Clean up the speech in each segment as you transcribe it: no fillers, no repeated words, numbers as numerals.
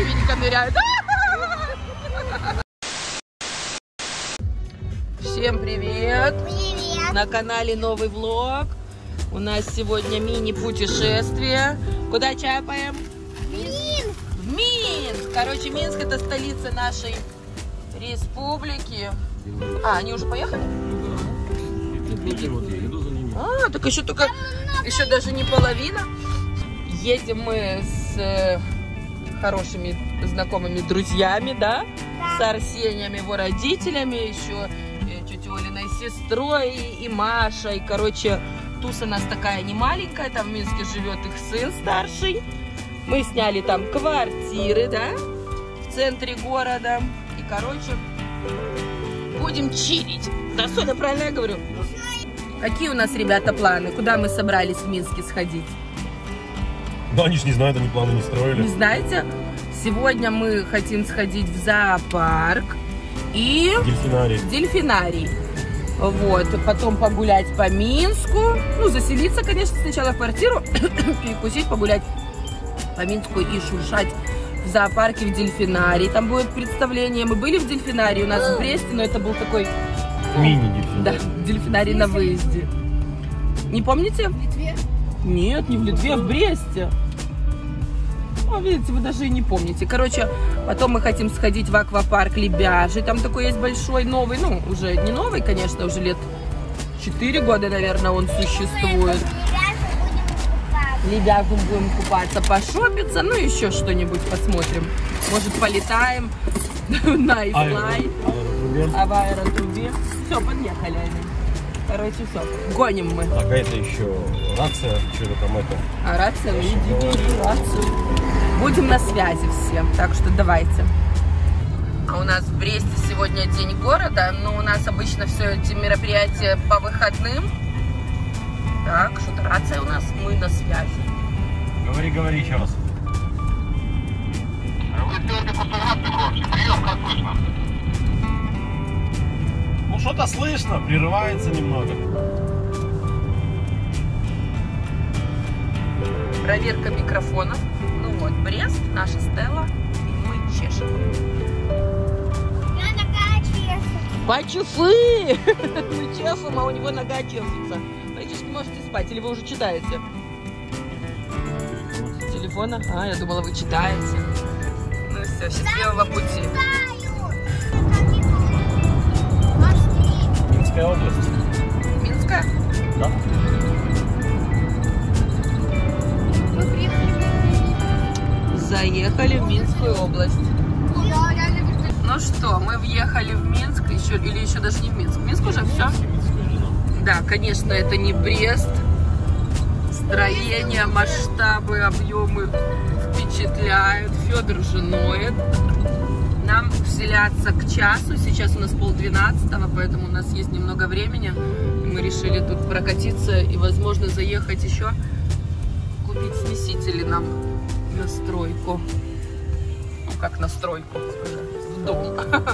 Винька ныряет. Всем привет! Привет! На канале новый влог. У нас сегодня мини-путешествие. Куда чапаем? Минск! В Минск! Короче, Минск — это столица нашей республики. А, они уже поехали? А, так еще только, еще даже не половина. Едем мы с хорошими знакомыми друзьями, да? С Арсением, его родителями, еще тетей Олиной сестрой и Машей. Короче, туса у нас такая не маленькая, там в Минске живет их сын старший. Мы сняли там квартиры, да, в центре города. И, короче, будем чилить. Да, Соня, правильно я говорю? Какие у нас, ребята, планы? Куда мы собрались в Минске сходить? Ну, они ж не знают, они планы не строили. Не знаете? Сегодня мы хотим сходить в зоопарк и в дельфинарий. Вот, потом погулять по Минску. Ну, заселиться, конечно, сначала в квартиру, перекусить, погулять по Минску и шуршать в зоопарке, в дельфинарии. Там будет представление. Мы были в дельфинарии у нас в Бресте, но это был такой... Мини-дельфинарий. Да, дельфинарий на выезде. Не помните? В Литве? Нет, не в Литве, а в Бресте. Ну, видите, вы даже и не помните. Короче, потом мы хотим сходить в аквапарк Лебяжий. Там такой есть большой, новый, ну, уже не новый, конечно, уже лет 4 года, наверное, он существует. Лебяжим будем купаться, пошопиться, ну, еще что-нибудь посмотрим. Может, полетаем на iFly, а в аэротрубе. Все, подъехали они. Короче, все, гоним мы. А какая-то еще рация, что-то там это. А рация, вы идите, рацию. Будем на связи все, так что давайте. А у нас в Бресте сегодня день города, но у нас обычно все эти мероприятия по выходным. Так, что-то рация у нас, мы на связи. Говори еще раз. Ну, что-то слышно, прерывается немного. Проверка микрофонов. Ну вот, Брест, наша Стелла, и мы чешем. Я нога чешется. Почуфы! Мы чешем, а у него нога чешется. Практически можете спать, или вы уже читаете? Телефона? А, я думала, вы читаете. Ну все, счастливого пути. Минская область. Минская? Да. Мы приехали. Заехали в Минскую область. Да, реально везде. Ну что, мы въехали в Минск, или еще даже не в Минск. Минск уже все? Да, конечно, это не Брест. Строение, масштабы, объемы впечатляют. Федор уже ноет. Нам вселяться к часу. Сейчас у нас 11:30, поэтому у нас есть немного времени. Мы решили тут прокатиться и, возможно, заехать еще купить смесители нам на стройку. Ну, как на стройку, в дом.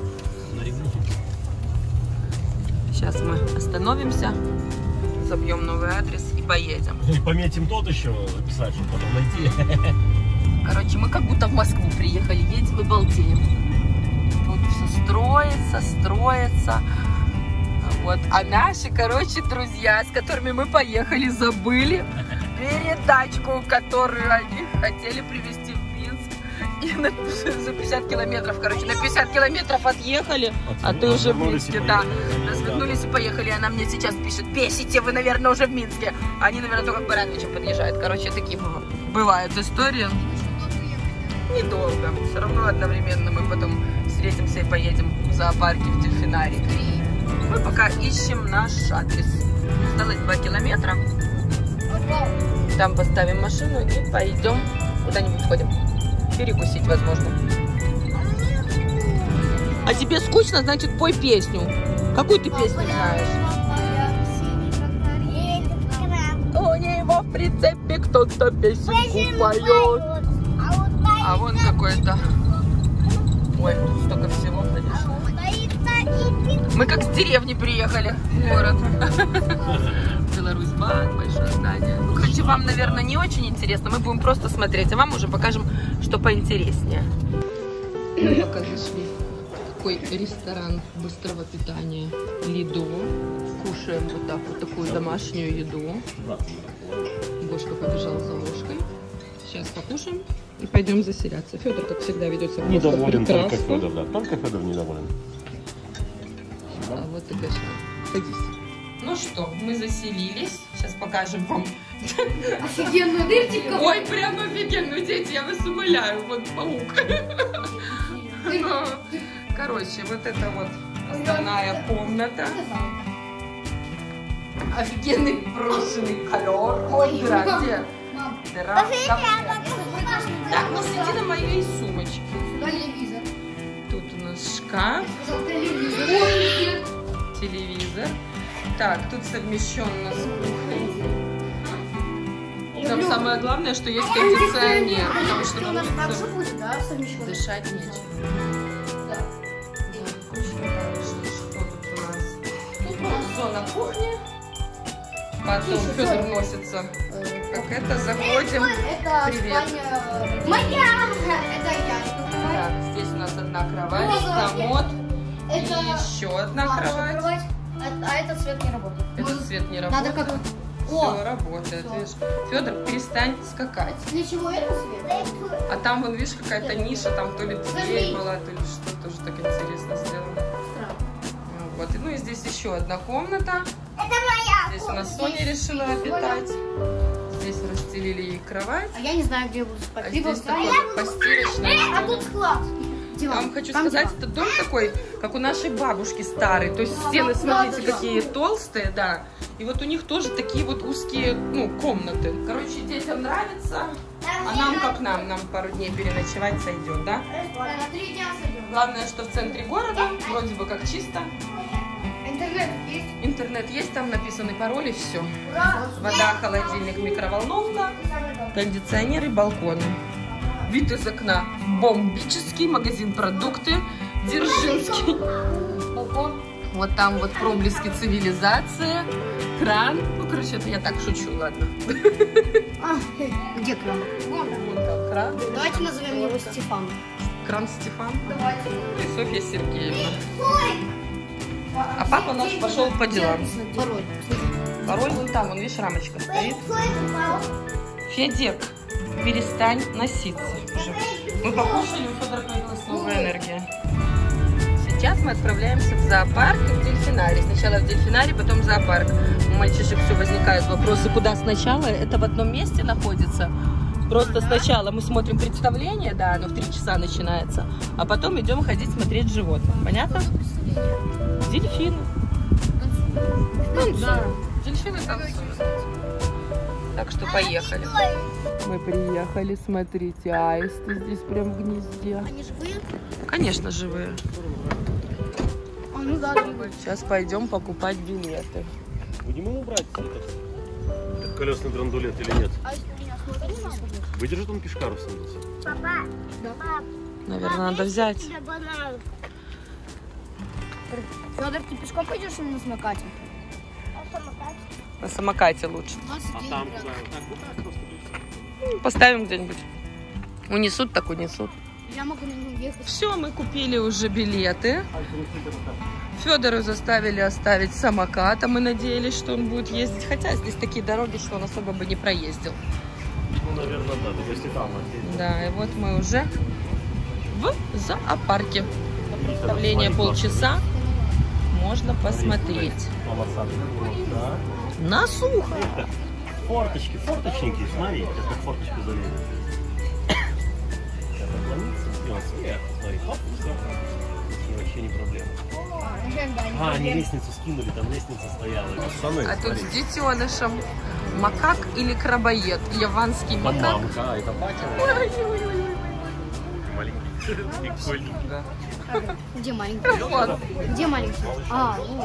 Сейчас мы остановимся, забьем новый адрес и поедем. И пометим тот еще записать, чтобы потом найти. Короче, мы как будто в Москву приехали, едем и балдеем. Тут все строится. Вот. А наши, короче, друзья, с которыми мы поехали, забыли передачку, которую они хотели привезти в Минск. И за 50 километров, короче, на 50 километров отъехали, а ты уже в Минске, да. Развернулись и поехали. Она мне сейчас пишет: бесите, вы, наверное, уже в Минске. Они, наверное, только к Барановичам подъезжают. Короче, такие бывают истории. Недолго. Все равно одновременно мы потом встретимся и поедем в зоопарке, в дельфинарий. Мы пока ищем наш адрес. Осталось 2 километра. Там поставим машину и пойдем куда-нибудь сходим. Перекусить, возможно. А тебе скучно, значит, пой песню. Какую ты песню знаешь? У него в прицепе кто-то песенку поет. А вон какой-то... Ой, тут столько всего, конечно. Мы как с деревни приехали в город. Беларусь банк, большое здание. Ну, короче, вам, наверное, не очень интересно. Мы будем просто смотреть, а вам уже покажем, что поинтереснее. Мы пока зашли в такой ресторан быстрого питания Лидо. Кушаем вот так вот такую домашнюю еду. Гошка побежал за ложкой. Сейчас покушаем и пойдем заселяться. Федор, как всегда, ведется Недоволен прекрасно. только Федор, да. Только Федор недоволен. А вот ты, конечно, садись. Ну что, мы заселились. Сейчас покажем вам. Офигенную дырочку. Ой, прям офигенно, дети, я вас умоляю. Вот паук. Короче, вот это вот основная комната. Офигенный брошенный ковер. Ой, Дыра где? Мам, Дыра. Так, ну сиди на моей сумочке. сюда телевизор. Тут у нас шкаф, Телевизор. телевизор. Так, тут совмещенно с кухней. Там самое главное, что есть кондиционер, потому что на улице будет, да, совмещенно? дышать нечем. Да. Что тут у нас? Тут у нас зона кухни. Потом Федор носится. Как это, заходим. Это Привет. спальня моя. Это я. Так, здесь у нас одна кровать, Розовая. комод и Это еще одна наша кровать. А этот свет не работает. Этот свет не Надо работает. как... Все работает. Всё. Видишь? Федор, перестань скакать. Для чего это свет? А там, вон, видишь, какая-то ниша, там то ли дверь была, то ли что, тоже так интересно сделано. Странно. Вот. Ну и здесь еще одна комната. Это моя. Здесь у нас Соня решила обитать. Здесь расстелили ей кровать. А я не знаю, где я буду спать. А Либо здесь в такой зале. вот постирочный. А тут склад. Я вам хочу Там сказать, диван. это дом такой, как у нашей бабушки старый. То есть стены, смотрите, да. какие толстые, да. И вот у них тоже такие вот узкие, ну, комнаты. Короче, детям нравится. А нам как нам? Нам пару дней переночевать сойдет, да? На 3 дня сойдем. Главное, что в центре города, вроде бы как чисто. Интернет есть? Интернет есть, там написаны пароли, все. Ура! Вода, холодильник, микроволновка, кондиционер и балконы. Вид из окна бомбический, магазин продукты, Дзержинский. Вот там вот проблески цивилизации, кран. Ну, короче, это я так шучу, ладно. Где кран? Вон там кран. Давайте назовем его Стефан. Кран Стефан. Давайте. И Софья Сергеевна. А папа наш пошел по делам. Пароль. Пароль вон там, вон, видишь, рамочка стоит. Федек, перестань носиться уже. Мы покушали, у Федора появилась новая энергия. Сейчас мы отправляемся в зоопарк и в дельфинарий. Сначала в дельфинарий, потом в зоопарк. У мальчишек все возникают вопросы, куда сначала. Это в одном месте находится. Просто сначала мы смотрим представление, да, оно в 3 часа начинается, а потом идем ходить смотреть животных. Понятно? Дельфины. Да, дельфины танцуют. Так что поехали. Мы приехали, смотрите, аисты здесь прям в гнезде. Они живые? Конечно, живые. А, ну да, живые. Сейчас пойдем покупать билеты. Будем его брать этот колесный драндулет или нет? А если у меня смотри, Выдержит он кишкару в самолете? Наверное, надо взять. Федор, ты пешком пойдешь или на самокате? На самокате лучше. А там куда? Так, вот так просто. Поставим где-нибудь. Унесут, так унесут. Я могу на нем ехать. Все, мы купили уже билеты. Федору заставили оставить самокат, а мы надеялись, что он будет ездить. Хотя здесь такие дороги, что он особо бы не проездил. Ну, наверное, да, только если там отъедем. Да, и вот мы уже в зоопарке. Представление полчаса. Можно посмотреть. Полосатый. Да. На сухо. Форточки, форточники, смотри, сейчас как форточку залезет. Сейчас наклонится, и он сверху, смотри, хоп, все. Вообще не проблема. А, они лестницу скинули, там лестница стояла. Пацаны, А тут смотри. с детенышем макак или крабоед. Яванский Там макак. мамка, а это батя. Маленький, прикольный. Да. Где маленький? Вот. Где маленький? А, ну.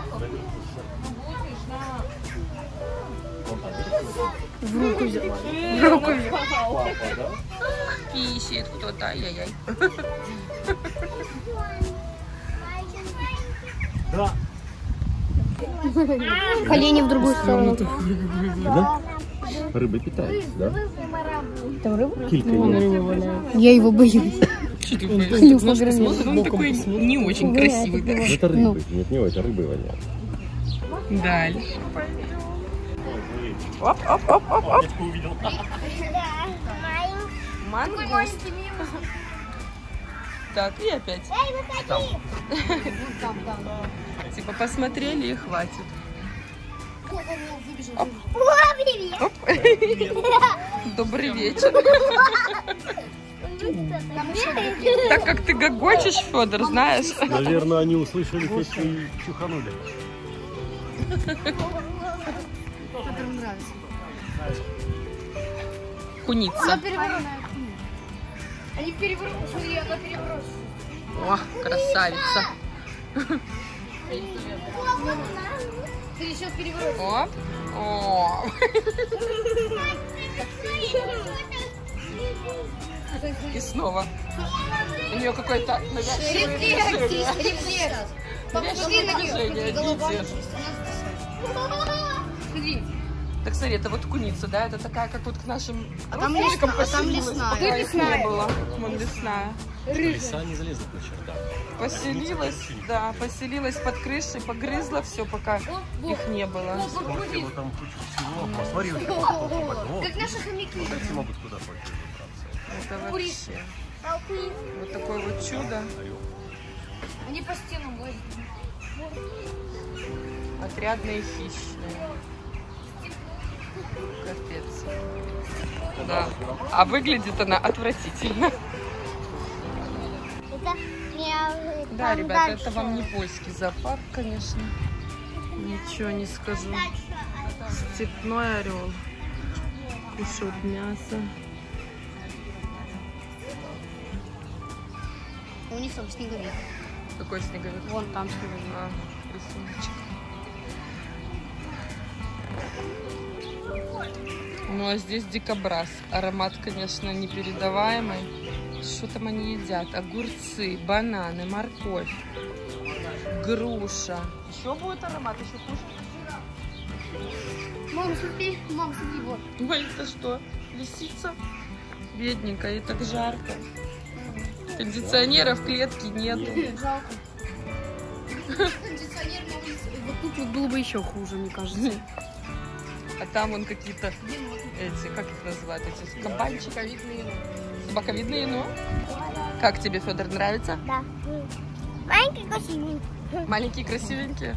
В руку взял. В руку взял. Папа, да? Писит кто-то, ай-яй-яй. Да. Колени в другую сторону. Да? Рыбы питаются, да? Там рыба? Килька нет. Я его боюсь. Что ты боишься? Он такой не очень красивый. Да? Это рыбы. Нет, не это рыбы воняют. Дальше пойдем. Оп, оп, оп, оп, оп. Увидел. Мангуст. Так, и опять. Типа посмотрели и хватит. Оп. Оп. Добрый вечер. Так как ты гогочешь, Федор, знаешь. Наверное, они услышали песню и чуханули. Которым нравится. Куница. Они переворачивают. Смотри, она переворачивает. О, красавица. Ты еще переворачиваешь. О, о. И снова. У нее какой-то навязчивый Рефлекс. Посмотри на движение. нее. Смотри. Так смотри, это вот куница, да? Это такая, как вот к нашим родственникам а там поселилась. лесная. Пока их не было. Вон лесная. Лиса не залезут на чердак. Поселилась, да, поселилась под крышей, погрызла все, пока их не было. Смотри, вот там куча всего. Посмотри, вообще вот. Как наши хомяки. Вот эти могут куда хочешь забраться. Это вообще. Вот такое вот чудо. Они по стенам лазят. Отрядные хищные. Капец. Да. А выглядит она отвратительно. Да, ребята, это вам не польский зоопарк, конечно. Ничего не скажу. Степной орел. Кушают мясо. У них там снеговик. Какой снеговик? Вон там снеговик. А, рисуночек. Ну а здесь дикобраз. Аромат, конечно, непередаваемый. Что там они едят? Огурцы, бананы, морковь, груша. Еще будет аромат, еще хуже. Мам, смотри, вот. Ой, это что? Лисица? Бедненькая, и так жарко. Кондиционера в клетке нету. Жалко. Кондиционер на улице. Вот тут вот было бы еще хуже, мне кажется. А там вон какие-то эти, как их называют, эти кабанчики. Собаковидные, ну? Как тебе, Федор, нравится? Да. Маленький красивый. Маленькие, красивенькие.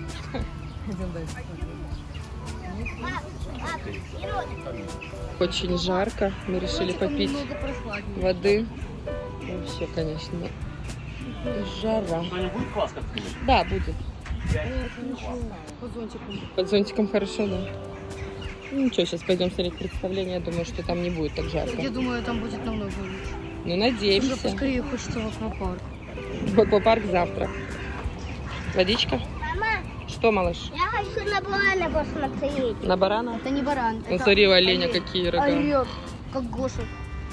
Очень жарко. Мы решили попить воды. Вообще, конечно, жара. Будет класс как-то? Да, будет. Под зонтиком. Под зонтиком хорошо, да. Ну ничего, сейчас пойдем смотреть представление. Я думаю, что там не будет так жарко. Я думаю, там будет намного лучше. Ну, Уже надеемся. поскорее хочется в аквапарк. В аквапарк завтра. Водичка? Мама, Что, малыш? я хочу на барана посмотреть. На барана? Это не баран. Ну, это смотри, у оленя олень. какие рога. Орёт, как Гоша.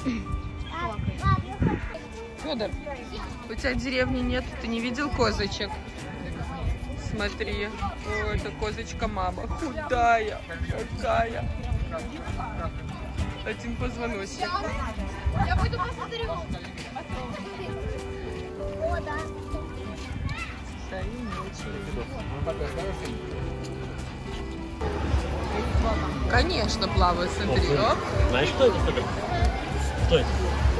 Федор, у тебя деревни нет, ты не видел козочек? Смотри, о, это козочка мама, худая, какая. Один позвоночник. Я пойду посмотрю. О, да. Стоим на очереди. Конечно, плавают, смотри. Оп. Знаешь, что это? Что это?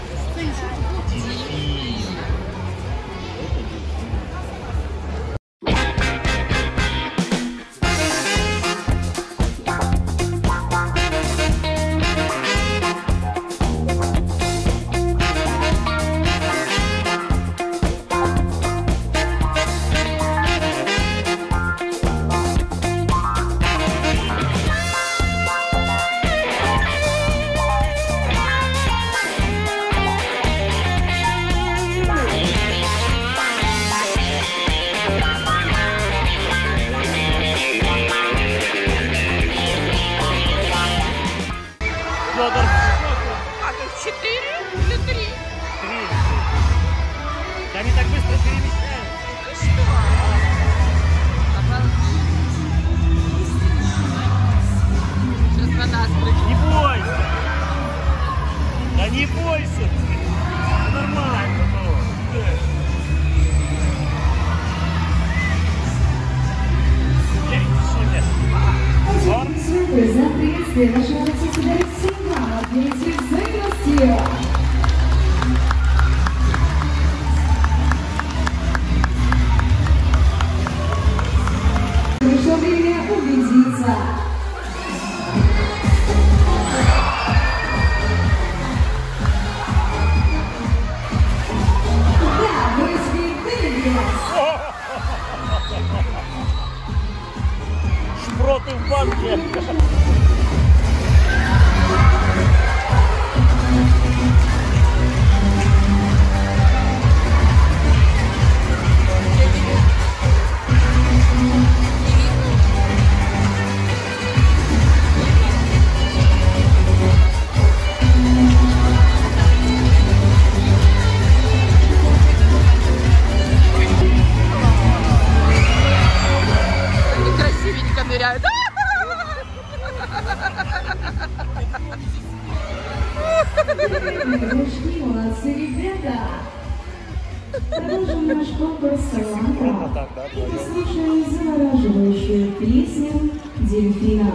Федор. А, тут 4 или 3? 3. Да они так быстро перемещаются. Ну что? нас прыгнет. Не бойся! Да не бойся! Нормально, ну. За приветствие нашего председателя Симона, отметив взаимностью. Пришло время убедиться. Да, брызги двигались. Шпроты в банке. Они красивенько ныряют. Пришли, молодцы, ребята. Продолжим наш конкурс таланта. Послушаем завораживающую песню «Дельфина».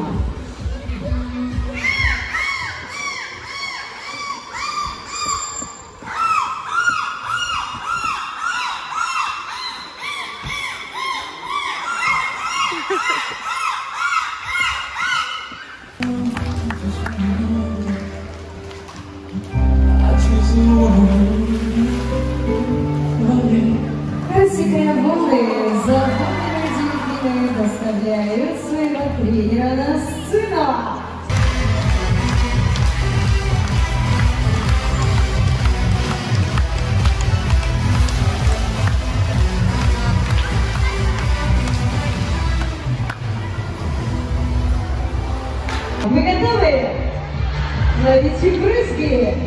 Рассекая волны, запомненные дельфины доставляют своего тренера на сцену. Вы готовы? Ловите брызги!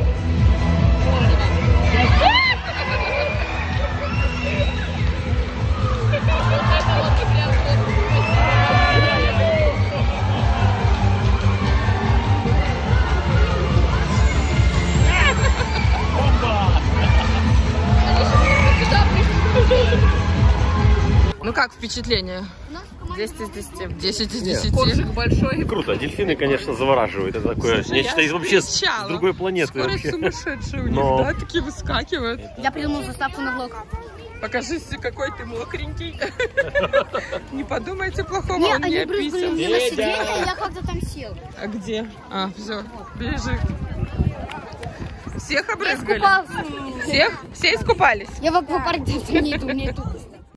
Ну как впечатление? 10 из 10. 10 из 10. Коржик большой. Круто, дельфины, конечно, завораживают. Это такое нечто вообще с другой планеты. Скорость Вообще. сумасшедшая у них, Но... да, такие выскакивают. Я придумал заставку на влог. Покажи, какой ты мокренький. Не подумайте плохого, Не, он не они брызгали описан. мне на сиденье, я как-то там сел. А где? А, все, бежит. Всех Я обрызгали? искупался. Всех? Все искупались? Я в аквапарке нету.